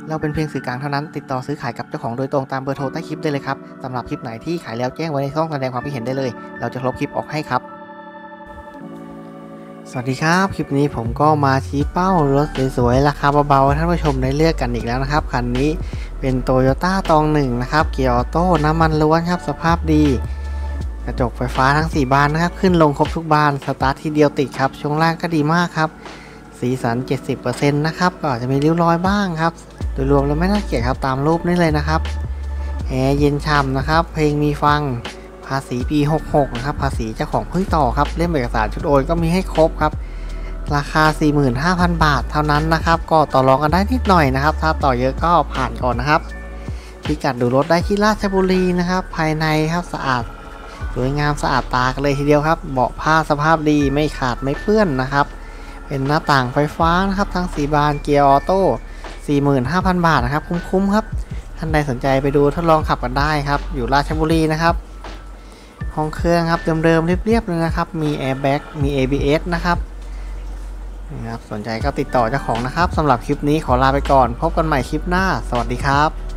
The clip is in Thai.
เราเป็นเพียงสื่อกลางเท่านั้นติดต่อซื้อขายกับเจ้าของโดยตรงตามเบอร์โทรใต้คลิปได้เลยครับสำหรับคลิปไหนที่ขายแล้วแจ้งไว้ในช่องแสดงความคิดเห็นได้เลยเราจะลบคลิปออกให้ครับสวัสดีครับคลิปนี้ผมก็มาชี้เป้ารถสวยๆราคาเบาๆท่านผู้ชมได้เลือกกันอีกแล้วนะครับคันนี้เป็น Toyota ตอง1นะครับเกียร์ออโต้น้ำมันล้วนครับสภาพดีกระจกไฟฟ้าทั้ง4บานนะครับขึ้นลงครบทุกบานสตาร์ททีเดียวติดครับช่วงล่างก็ดีมากครับสีสัน 70% นะครับก็อาจจะมีริ้วรอยบ้างครับโดยรวมแล้วไม่น่าเกลียดครับตามรูปนี้เลยนะครับแอร์เย็นฉ่ำนะครับเพลงมีฟังภาษีปี66นะครับภาษีเจ้าของเพิ่งต่อครับเล่มเอกสารชุดโอนก็มีให้ครบครับราคา 45,000 บาทเท่านั้นนะครับก็ต่อรองกันได้นิดหน่อยนะครับถ้าต่อเยอะก็ผ่านก่อนนะครับพิกัดดูรถได้ที่ราชบุรีนะครับภายในครับสะอาดสวยงามสะอาดตากันเลยทีเดียวครับเบาะผ้าสภาพดีไม่ขาดไม่เปื้อนนะครับเป็นหน้าต่างไฟฟ้านะครับทั้ง4บานเกียร์ออโต้ 45,000 บาทนะครับคุ้มๆครับท่านใดสนใจไปดูทดลองขับกันได้ครับอยู่ราชบุรีนะครับห้องเครื่องครับเดิมๆเรียบๆเลยนะครับมีแอร์แบ็กมี ABS นะครับสนใจก็ติดต่อเจ้าของนะครับสำหรับคลิปนี้ขอลาไปก่อนพบกันใหม่คลิปหน้าสวัสดีครับ